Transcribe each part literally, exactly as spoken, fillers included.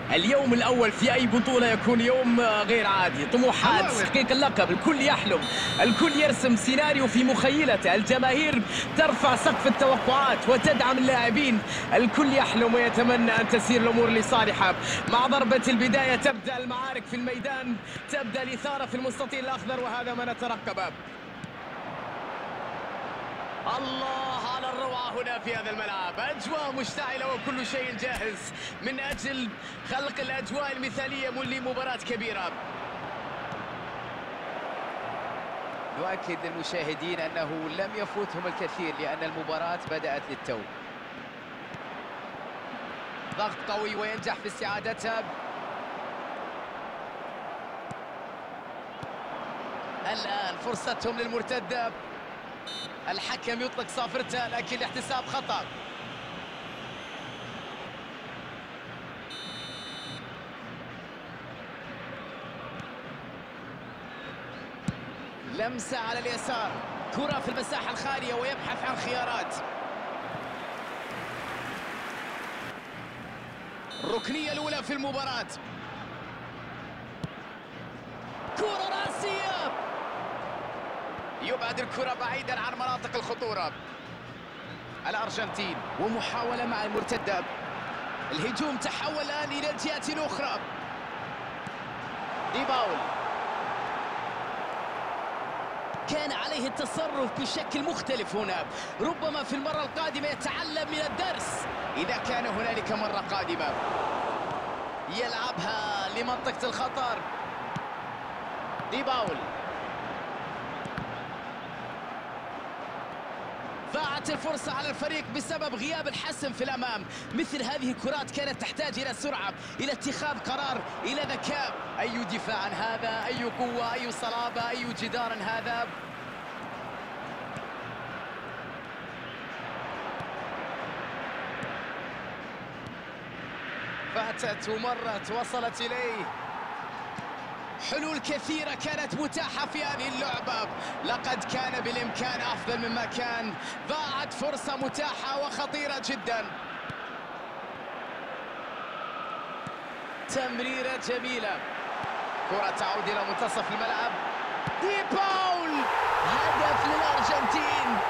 اليوم الأول في أي بطولة يكون يوم غير عادي. طموحات تحقيق اللقب، الكل يحلم، الكل يرسم سيناريو في مخيلته، الجماهير ترفع سقف التوقعات وتدعم اللاعبين، الكل يحلم ويتمنى أن تسير الأمور لصالحه. مع ضربة البداية تبدأ المعارك في الميدان، تبدأ الإثارة في المستطيل الأخضر، وهذا ما نترقبه. الله على الروعة هنا في هذا الملعب، أجواء مشتعلة وكل شيء جاهز من أجل خلق الأجواء المثالية لمباراة كبيرة. يؤكد للمشاهدين أنه لم يفوتهم الكثير لأن المباراة بدأت للتو. ضغط قوي وينجح في استعادتها. الآن فرصتهم للمرتدة، الحكم يطلق صافرته لكن الاحتساب خطأ. لمسة على اليسار، كرة في المساحة الخالية ويبحث عن خيارات. الركنية الأولى في المباراة، كرة راسية، يبعد الكرة بعيدا عن مناطق الخطورة. الأرجنتين ومحاولة مع المرتدة، الهجوم تحول الآن إلى الجهة الأخرى. ديباول كان عليه التصرف بشكل مختلف هنا، ربما في المرة القادمة يتعلم من الدرس إذا كان هنالك مرة قادمة. يلعبها لمنطقة الخطر. ديباول ضاعت الفرصة على الفريق بسبب غياب الحسم في الأمام. مثل هذه الكرات كانت تحتاج إلى سرعة، إلى اتخاذ قرار، إلى ذكاء. أي دفاع هذا، أي قوة، أي صلابة، أي جدار هذا. فاتت ومرت وصلت إليه. حلول كثيرة كانت متاحة في هذه اللعبة، لقد كان بالإمكان أفضل مما كان. ضاعت فرصة متاحة وخطيرة جدا. تمريرة جميلة، كرة تعود إلى منتصف الملعب. ديباول، هدف للأرجنتين.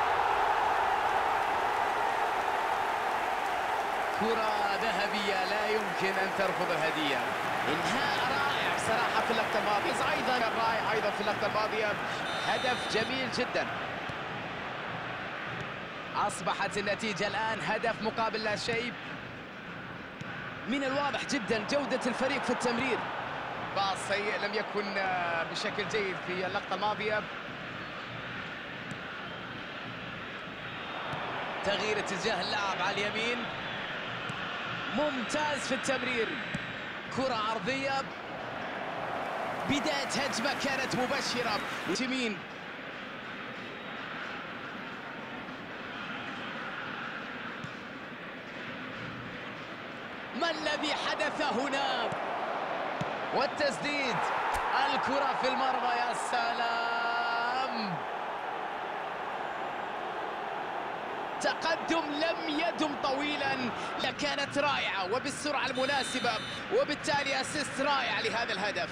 كرة ذهبية لا يمكن أن ترفض الهدية. إنهاء رائع بصراحة في اللقطة الماضية، أيضا رائع أيضا في اللقطة الماضية. هدف جميل جدا. أصبحت النتيجة الآن هدف مقابل لا شيء. من الواضح جدا جودة الفريق في التمرير. باص سيء لم يكن بشكل جيد في اللقطة الماضية. تغيير اتجاه اللعب على اليمين، ممتاز في التمرير. كرة عرضية، بداية هجمة كانت مبشرة. يمين ما الذي حدث هنا؟ والتسديد، الكرة في المرمى. يا سلام، تقدم لم يدم طويلا، لكانت رائعة وبالسرعة المناسبة، وبالتالي اسيست رائع لهذا الهدف.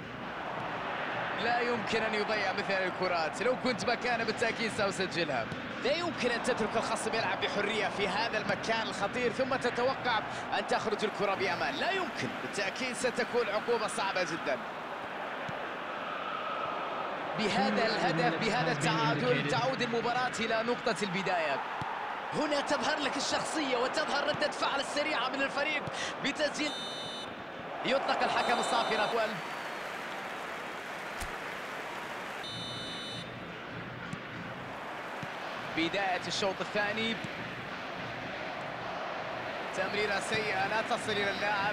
لا يمكن أن يضيع مثل هذه الكرات، لو كنت مكانه بالتأكيد سأسجلها. لا يمكن أن تترك الخصم يلعب بحرية في هذا المكان الخطير ثم تتوقع أن تخرج الكرة بأمان، لا يمكن. بالتأكيد ستكون عقوبة صعبة جدا. بهذا الهدف، بهذا التعادل، تعود المباراة إلى نقطة البداية. هنا تظهر لك الشخصية وتظهر ردة فعل السريعة من الفريق بتسجيل. يطلق الحكم الصافرة. بداية الشوط الثاني، تمريرة سيئة لا تصل إلى اللاعب.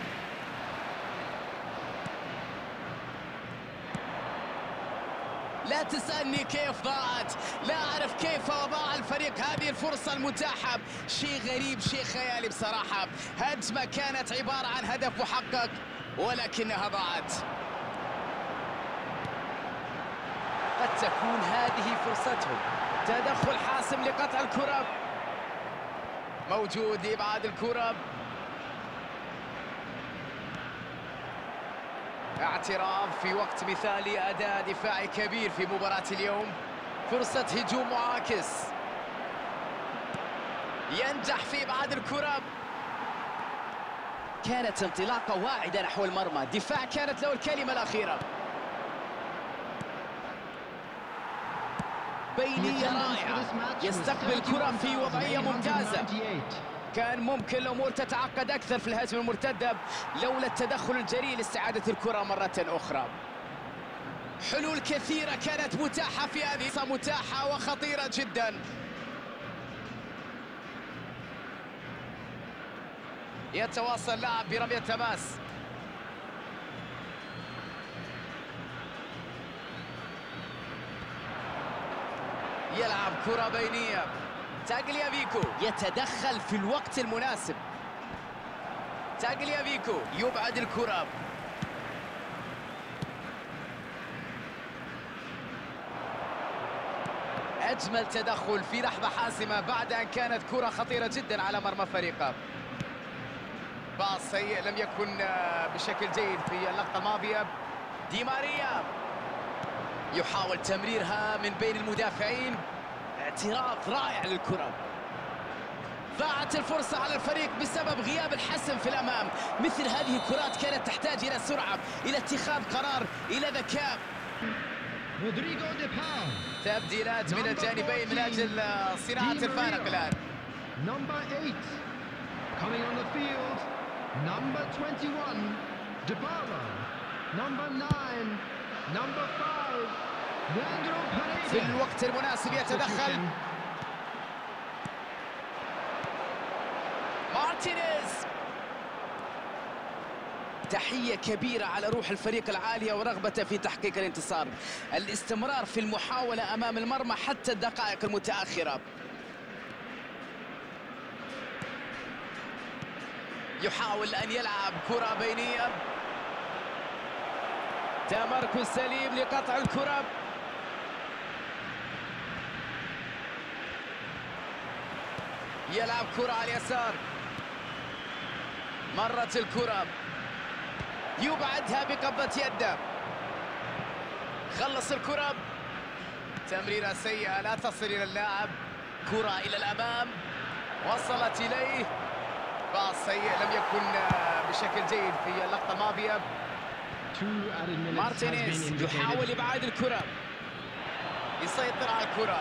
لا تسألني كيف ضاعت، لا أعرف كيف ضاع الفريق هذه الفرصة المتاحة. شيء غريب، شيء خيالي بصراحة. هجمة كانت عبارة عن هدف محقق ولكنها ضاعت. قد تكون هذه فرصتهم. تدخل حاسم لقطع الكرة، موجود لإبعاد الكرة. اعتراف في وقت مثالي، أداء دفاعي كبير في مباراة اليوم. فرصة هجوم معاكس، ينجح في إبعاد الكرة. كانت انطلاقة واعدة نحو المرمى، الدفاع كانت له الكلمة الأخيرة. بينية رائعة، يستقبل الكرة في وضعية ممتازة. كان ممكن الأمور تتعقد أكثر في الهجمة المرتدة لولا التدخل الجريء لاستعادة الكرة مرة أخرى. حلول كثيرة كانت متاحة في هذه، متاحة وخطيرة جدا. يتواصل لاعب برمية تماس، يلعب كرة بينية. تاغليافيكو يتدخل في الوقت المناسب. تاغليافيكو يبعد الكرة. أجمل تدخل في لحظة حاسمة بعد أن كانت كرة خطيرة جدا على مرمى فريقه. باص سيء لم يكن بشكل جيد في اللقطة الماضية. دي ماريا يحاول تمريرها من بين المدافعين. اعتراض رائع للكرة. ضاعت الفرصة على الفريق بسبب غياب الحسم في الأمام. مثل هذه الكرات كانت تحتاج إلى سرعة، إلى اتخاذ قرار، إلى ذكاء. تبديلات من الجانبين من أجل صناعة الفارق الآن. Coming on the field, number twenty-one, Dybala, number nine, number five, Leandro Paredes. في الوقت المناسب يتدخل مارتينيز. تحية كبيرة على روح الفريق العالية ورغبته في تحقيق الانتصار. الاستمرار في المحاولة أمام المرمى حتى الدقائق المتأخرة. يحاول أن يلعب كرة بينية. تمركز سليم لقطع الكرة. يلعب كرة على اليسار. مرت الكرة، يبعدها بقبضة يده. خلص الكرة. تمريرة سيئة لا تصل إلى اللاعب. كرة إلى الأمام، وصلت إليه. باص سيء لم يكن بشكل جيد في اللقطة الماضية. مارتينيز يحاول إبعاد الكرة، يسيطر على الكرة.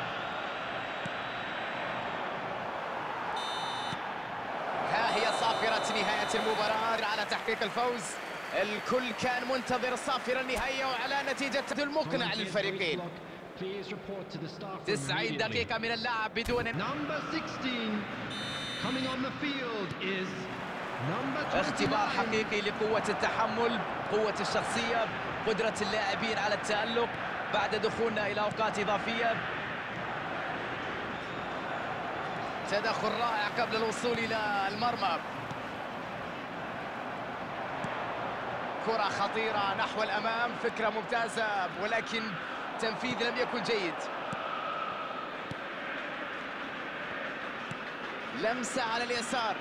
ها هي صافرة نهاية المباراة على تحقيق الفوز. الكل كان منتظر صافرة النهائية وعلى نتيجة المقنع للفريقين. تسعين دقيقة من اللعب بدون اختبار حقيقي لقوة التحمل، قوة الشخصية، قدرة اللاعبين على التألق بعد دخولنا إلى أوقات إضافية. تدخل رائع قبل الوصول إلى المرمى. كرة خطيرة نحو الأمام، فكرة ممتازة ولكن تنفيذ لم يكن جيد. لمسة على اليسار،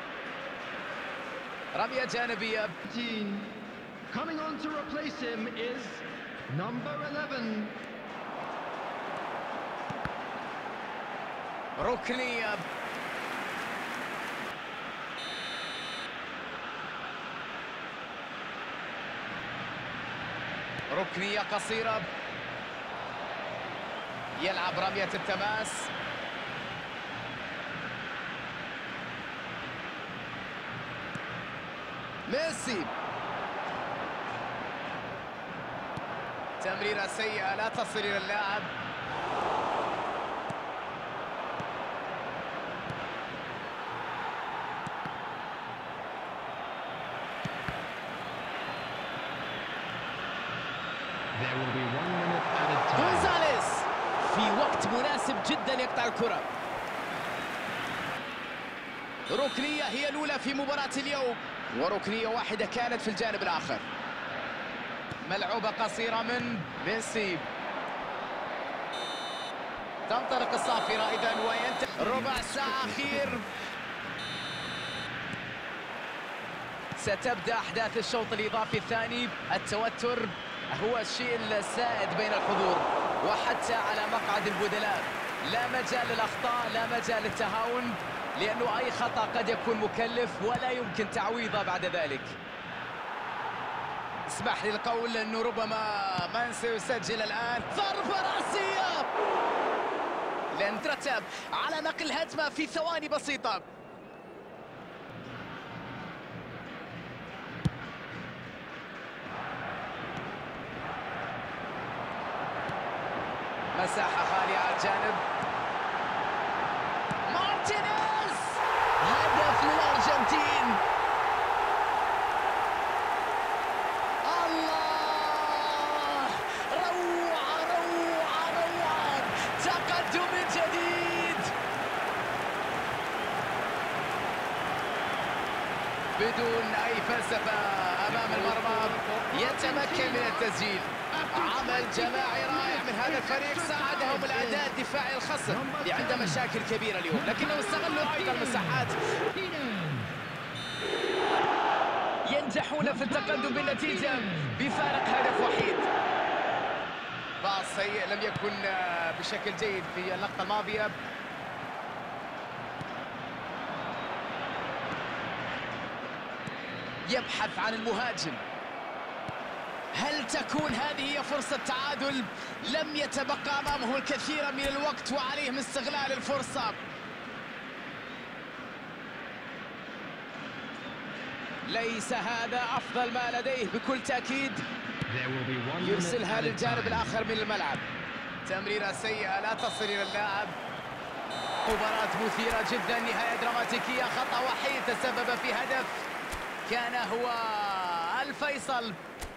رمية جانبية. Coming on to replace him is number eleven. ركنية. ركنية قصيرة. يلعب رمية التماس. ميسي. تمريرة سيئة لا تصل إلى اللاعب. غونزاليس في وقت مناسب جدا يقطع الكرة. ركنية هي الأولى في مباراة اليوم، وركنية واحدة كانت في الجانب الآخر. ملعوبة قصيرة من ميسي. تنطلق الصافرة إذا وينتهي ربع ساعة أخير. ستبدأ أحداث الشوط الإضافي الثاني. التوتر هو الشيء السائد بين الحضور وحتى على مقعد البدلاء. لا مجال للأخطاء، لا مجال للتهاون، لأنه أي خطأ قد يكون مكلف ولا يمكن تعويضه بعد ذلك. اسمح لي القول أنه ربما من سيسجل الآن ضربة رأسية لن ترتب على نقل هجمة في ثواني بسيطة. مساحة خالية على الجانب. مارتينيز، هدف للأرجنتين. الله، روعة روعة روعة، تقدم من جديد بدون أي فلسفة أمام المرمى، يتمكن من التسجيل. عمل جماعي رائع من هذا الفريق، ساعدهم الأداء الدفاعي الخصم اللي عنده مشاكل كبيرة اليوم، لكنهم استغلوا أيضا المساحات. ينجحون في التقدم بالنتيجة بفارق هدف وحيد. باص سيء لم يكن بشكل جيد في اللقطة الماضية. يبحث عن المهاجم. هل تكون هذه هي فرصة تعادل؟ لم يتبقى أمامه الكثير من الوقت وعليهم استغلال الفرصة. ليس هذا أفضل ما لديه بكل تأكيد. يرسلها للجانب الآخر من الملعب. تمريرة سيئة لا تصل إلى اللاعب. مباراة مثيرة جدا، نهاية دراماتيكية، خطأ وحيد تسبب في هدف كان هو الفيصل.